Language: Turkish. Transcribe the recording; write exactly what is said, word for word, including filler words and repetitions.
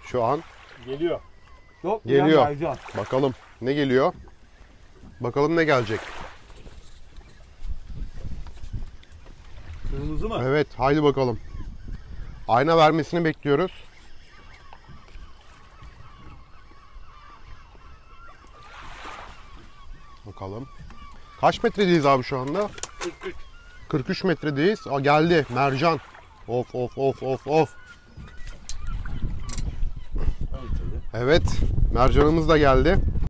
Şu an Geliyor. Çok Geliyor. Mercan. bakalım ne geliyor. Bakalım ne gelecek. Kırmızı mı? Evet, haydi bakalım. Ayna vermesini bekliyoruz. Bakalım. Kaç metredeyiz abi şu anda? kırk üç. kırk üç metredeyiz. Aa, geldi mercan. Of of of of of. Evet, mercanımız da geldi.